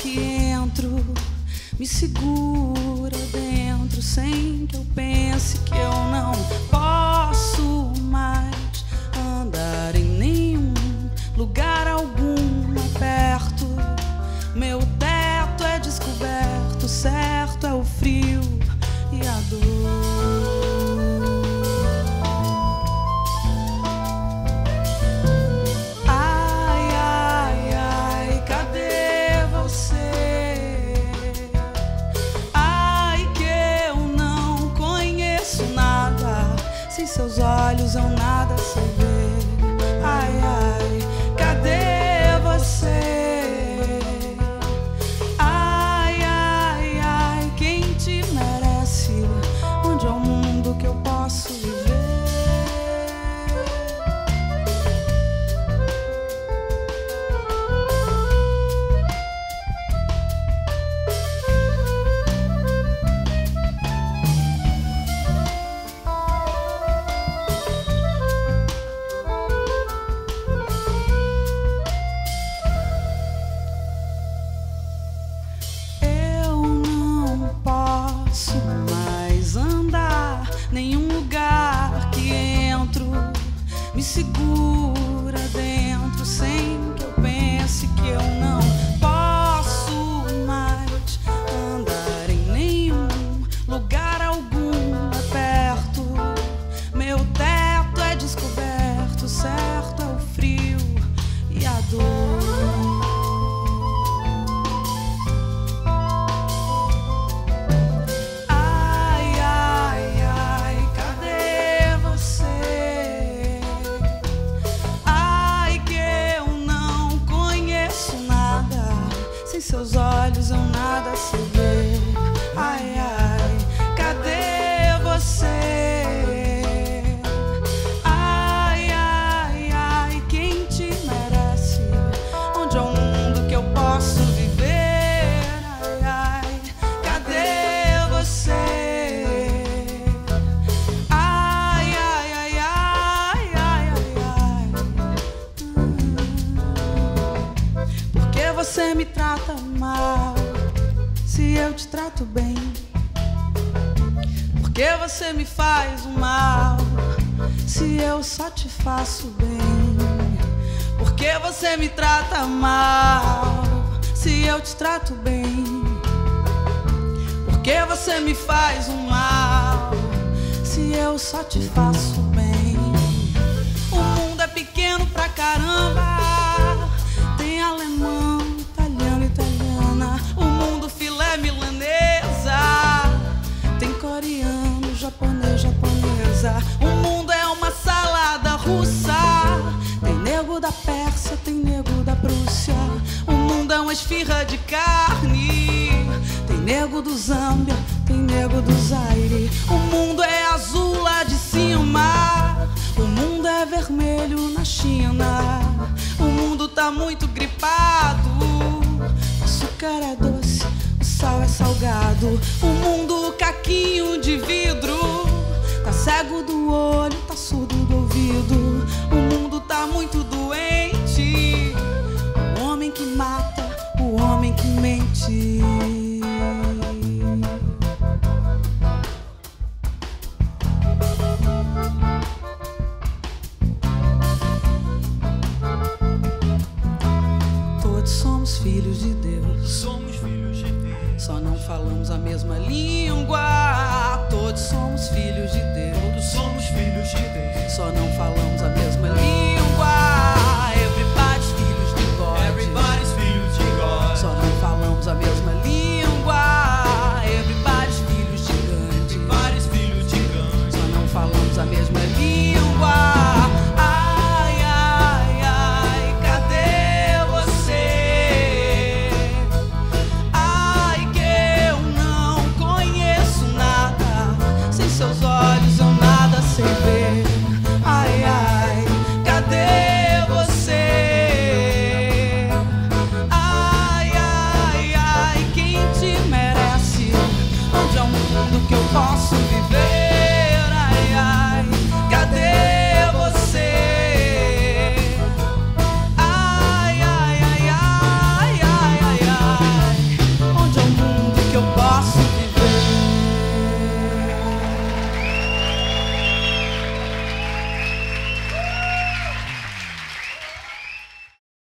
que entro me segura dentro, sem que eu pense que eu não posso mais andar em nenhum lugar algum perto. Meu teto é descoberto, certo é o frio e a dor. Sem seus olhos eu nada sei ver. Ai, ai, cadê você? Ai, ai, ai, quem te merece? Onde é o mundo que eu posso viver? Nenhum lugar que entro me segura dentro, sem que eu pense que eu não posso mais andar em nenhum lugar algum perto. Meu teto é descoberto, certo é o frio e a dor. Sem seus olhos eu nada sei ver. Ai, ai, cadê você? Ai, ai, ai, quem te merece? Onde é o mundo que eu posso viver? Ai, ai, cadê você? Ai, ai, ai, ai, ai, ai, ai. Por que você me trata mal se eu te trato bem? Por que você me faz o mal se eu só te faço bem? Por que você me trata mal se eu te trato bem? Por que você me faz o mal se eu só te faço bem? O mundo é pequeno pra caramba, tem alemão, italiano, italiana, o mundo filé milanesa, tem coreano, japonês, japonesa, o mundo é uma salada russa, tem nego da Pérsia, tem nego da Prússia, o mundo é uma esfirra de carne, tem nego do Zâmbia, tem nego do Zaire, o mundo é azul lá de cima, o mundo é vermelho na China, o mundo tá muito gripado, o açúcar é doce, o sal é salgado, o mundo caquinho de vidro, tá cego do olho, tá surdo do ouvido, o mundo tá muito doente, o homem que mata, o homem que mente. Somos filhos de Deus. Somos filhos de Deus. Só não falamos a mesma língua. Todos somos filhos de Deus. Todos somos filhos de Deus. Só não falamos a mesma língua.